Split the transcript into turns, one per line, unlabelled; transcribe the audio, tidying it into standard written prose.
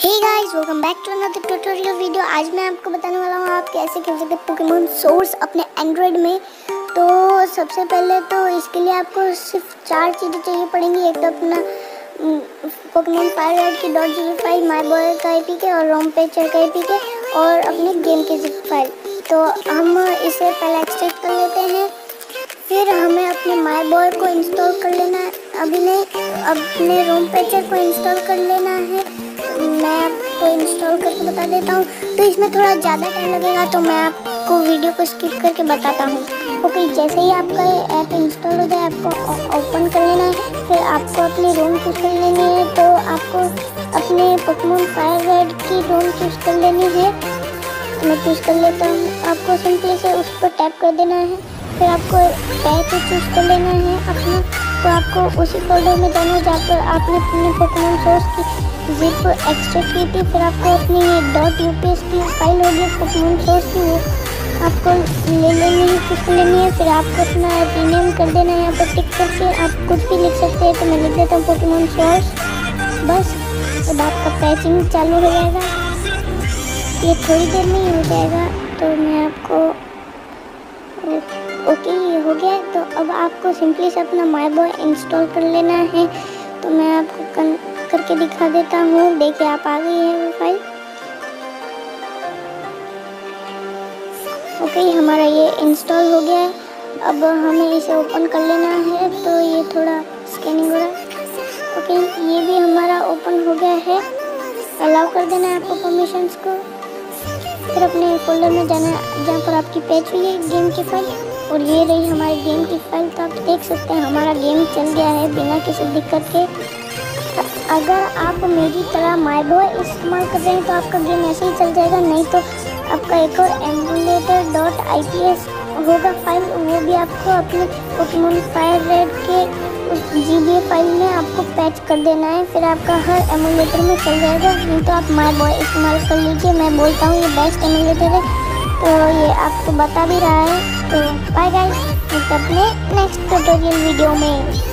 Hey guys, welcome back to another tutorial video. आज मैं आपको बताने वाला हूँ आप कैसे खेल सकते हैं पोकेमॉन सोर्स अपने एंड्रॉयड में। तो सबसे पहले तो इसके लिए आपको सिर्फ 4 चीज़ें चाहिए पड़ेंगी। एक तो अपना पोकेमॉन फायर रेड की .05 माई बॉय का APK और रोम पेचर का APK और अपने गेम के जिप फाइल। तो हम इसे पहले एक्सट्रैक्ट कर लेते हैं, फिर हमें अपने माई बॉय को इंस्टॉल कर लेना है। अभी नहीं, अपने रोम पेचर को इंस्टॉल कर लेना है। मैं आपको इंस्टॉल करके बता देता हूँ। तो इसमें थोड़ा ज़्यादा टाइम लगेगा, तो मैं आपको वीडियो को स्किप करके बताता हूँ। ओके, जैसे ही आपका ऐप इंस्टॉल हो जाए आपको ओपन कर लेना है। फिर आपको अपनी रोम चूज़ कर लेनी है। तो आपको अपने पोकेमॉन फायर रेड की रोम चूज़ कर लेनी है। मैं चूज़ कर लेता हूँ। आपको सिंपली से उस पर टैप कर देना है। फिर आपको पैक चूज़ कर लेना है अपना। तो आपको उसी फोल्डर में जाना है जहाँ पर आपने अपने पोकेमॉन सोर्स की जिप एक्सट्रैक्ट की थी। फिर आपको अपनी .ups की फाइल होगी पोकेमॉन सोर्स की, वो आपको ले लेनी है, चूज़ कर लेनी है। फिर आपको अपना रीनेम कर देना है। यहाँ पर टिक करके आप कुछ भी लिख सकते हैं। तो मैं लिख देता हूँ पोकेमॉन सोर्स बस। अब आपका पैचिंग चालू हो जाएगा, ये थोड़ी देर में ही हो जाएगा। तो मैं आपको ओके, ये हो गया। तो अब आपको सिंपली से अपना माई बॉय इंस्टॉल कर लेना है। तो मैं आपको करके दिखा देता हूँ। देखिए, आप आ गई है वो फाइल। ओके, हमारा ये इंस्टॉल हो गया है। अब हमें इसे ओपन कर लेना है। तो ये थोड़ा स्कैनिंग हो रहा है। ओके, ये भी हमारा ओपन हो गया है। अलाउ कर देना है आपको परमिशंस को। फिर अपने फोल्डर में जाना है जहाँ पर आपकी पैच हुई है गेम की फाइल, और ये रही हमारी गेम की फाइल। तो आप देख सकते हैं हमारा गेम चल गया है बिना किसी दिक्कत के। अगर आप मेरी तरह माई बॉय इस्तेमाल कर रहे हैं तो आपका गेम ऐसे ही चल जाएगा। नहीं तो आपका एक और emulator.ips होगा फाइल, वो भी आपको अपने पोकेमॉन फायर रेड के उस GBA फाइल में आपको पैच कर देना है। फिर आपका हर एमुलेटर में चल जाएगा। नहीं तो आप माई बॉय इस्तेमाल कर लीजिए। मैं बोलता हूँ ये बेस्ट एमुलेटर है। तो ये आपको बता भी रहा है। तो बाय गाइस, मिलते हैं अपने नेक्स्ट ट्यूटोरियल वीडियो में।